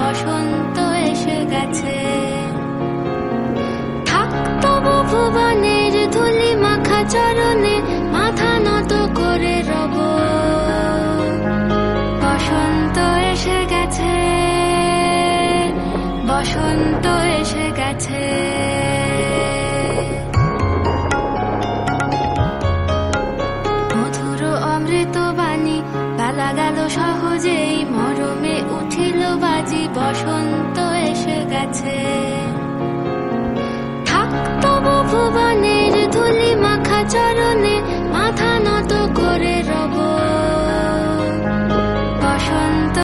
বসন্ত এসে গেছে। থাক তবু ভুবনের ধুলি মাখা চরণে মাথা নত করে রব। বসন্ত এসে গেছে, বসন্ত এসে গেছে। মধুর অমৃত বাণী বেলা গেল সহজেই, মরমে উঠিল বাজি, বসন্ত এসে গেছে। থাক তবু ভুবনের ধুলি মাখা চরণে মাথা নত করে রব।